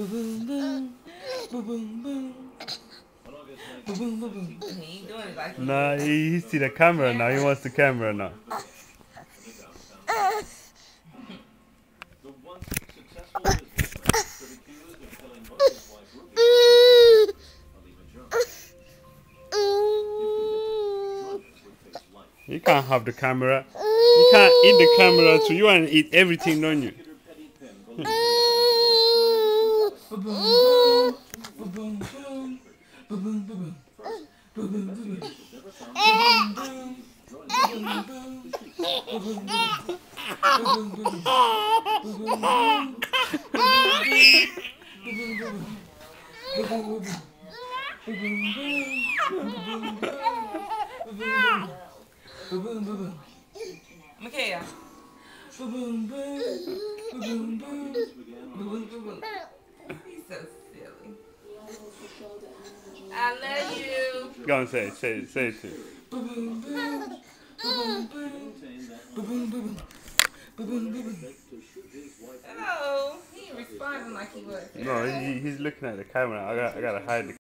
boom, boom, boom, boom. He ain't doing it like he Nah, he see the camera now. He wants the camera now. The once successful businessman stood accused of killing both his wife Ruby and John. You can't have the camera. You can't eat the camera, so you want to eat everything, don't you? Mikhail. He's so silly. I love you. Go and say it too. Hello. He ain't responding like he was. No, he's looking at the camera. I gotta hide the